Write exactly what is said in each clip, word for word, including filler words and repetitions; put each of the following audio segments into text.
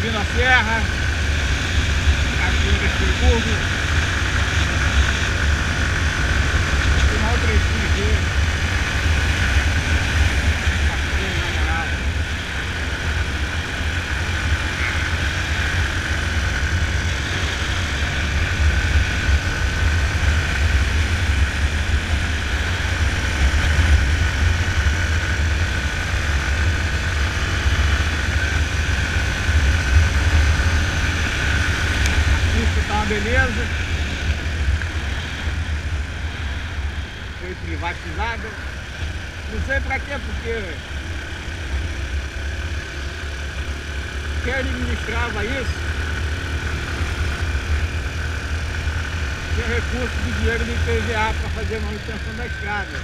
subindo a serra, Cachoeira de Friburgo. Tem uma outra trechinho aqui. Cachoeira na moral. Beleza, foi privatizada, não sei pra quê, porque quem administrava isso tinha recurso de dinheiro do I P V A para fazer manutenção da estrada,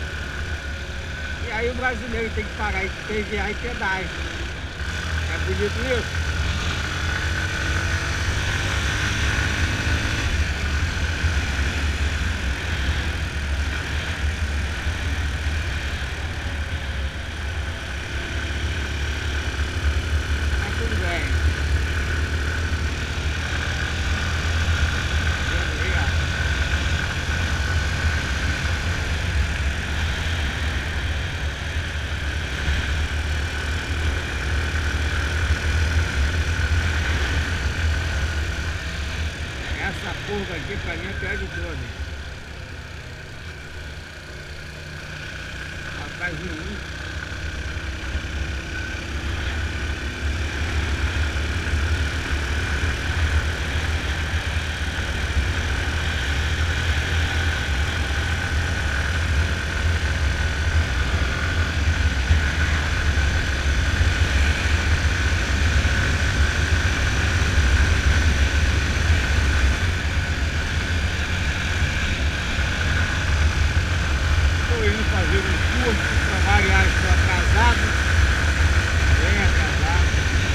e aí o brasileiro tem que pagar I P V A e pedágio. É bonito isso? Essa curva aqui pra mim é pior de todas. Atrás de um. Fazer um curso para variar, estou atrasado, bem atrasado.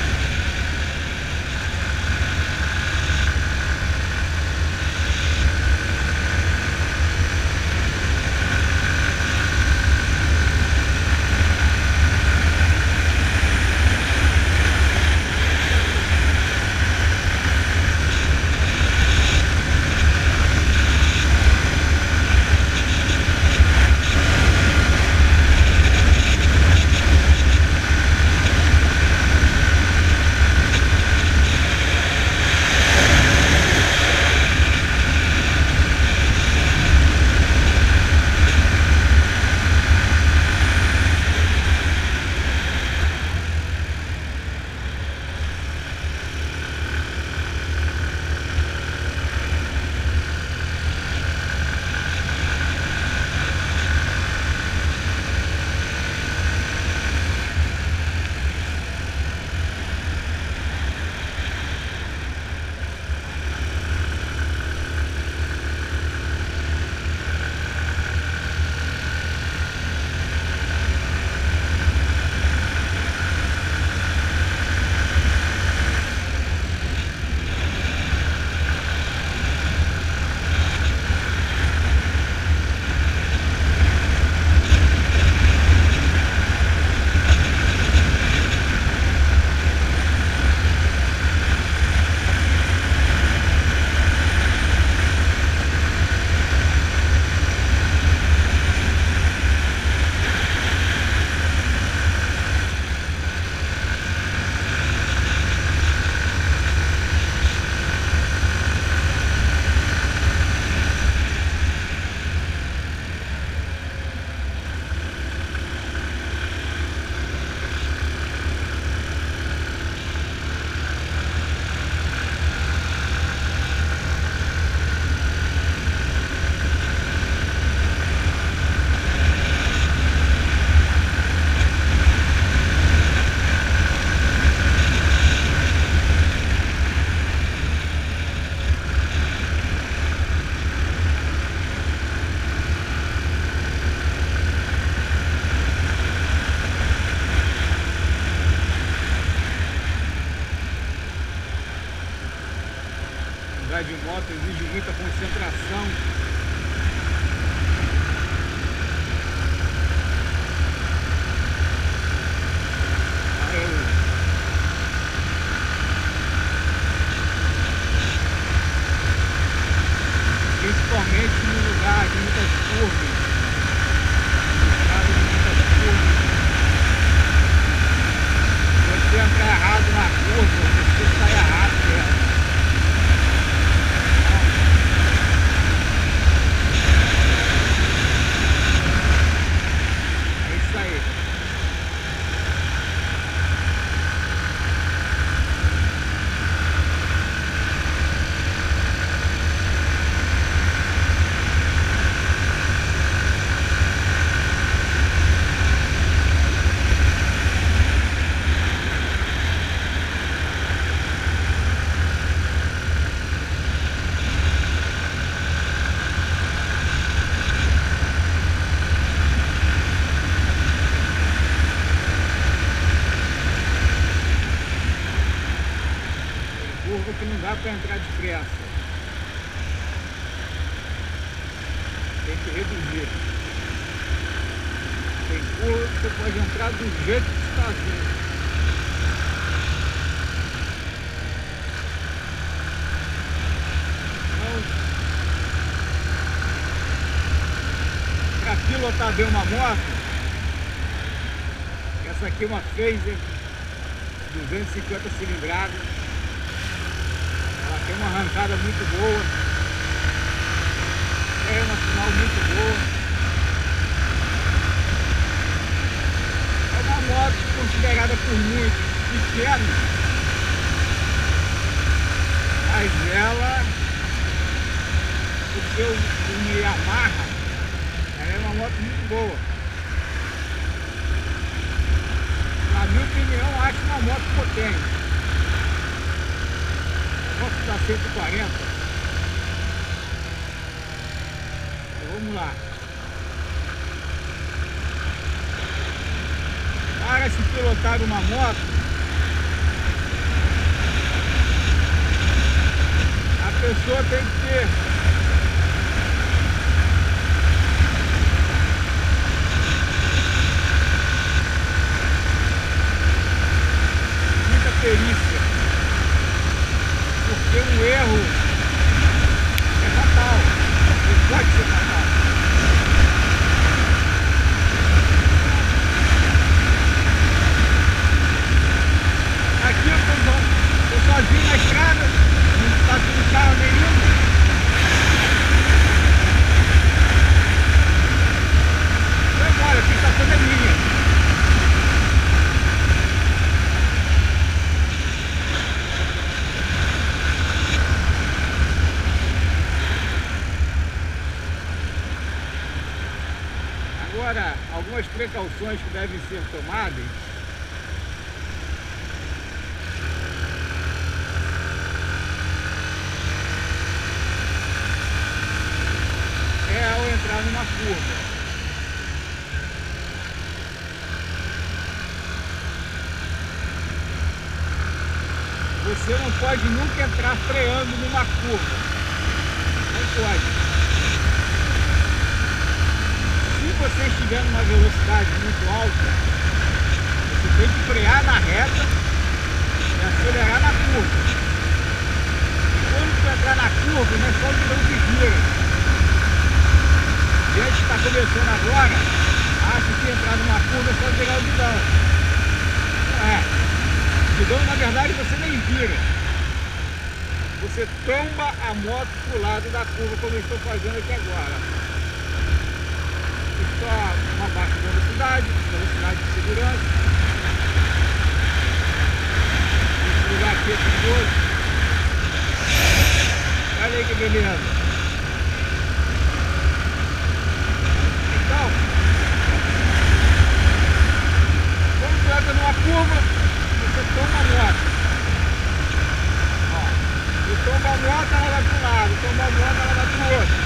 Andar de moto exige muita concentração. cuidado na curva, você saia rápido. É. É isso aí. Curva que não dá para entrar depressa. Tem que reduzir. Tem curva que você pode entrar do jeito que está vindo. Então, para pilotar bem uma moto, essa aqui é uma Phaser duzentos e cinquenta cilindradas. Ela tem uma arrancada muito boa, é uma final muito boa. É uma moto considerada por muitos pequena, mas ela, o seu uma Yamaha, ela é uma moto muito boa. Na minha opinião, acho uma moto potente. Posso dar cento e quarenta? Então, vamos lá. Para se pilotar uma moto, a pessoa tem que ter muita perícia. Porque um erro é fatal, ele pode ser fatal. Aqui eu estou sozinho na estrada, não está com carro nenhum. Vai embora, a pista toda é minha. Agora, algumas precauções que devem ser tomadas. É ao entrar numa curva. Você não pode nunca entrar freando numa curva. Não pode. Se você estiver numa velocidade muito alta, você tem que frear na reta e acelerar na curva. E quando você entrar na curva, não é só o guidão que gira. Gente que está começando agora, acha que entrar numa curva é só virar o guidão. Não é. O guidão, na verdade, você nem vira. Você tomba a moto para o lado da curva, como eu estou fazendo aqui agora. Só uma baixa velocidade, velocidade de segurança. Vou ligar aqui esse moço. Olha aí que beleza. Então, quando você entra numa curva, você toma a moto. Ó, você toma a moto, ela vai para um lado, toma a moto, ela vai para o outro.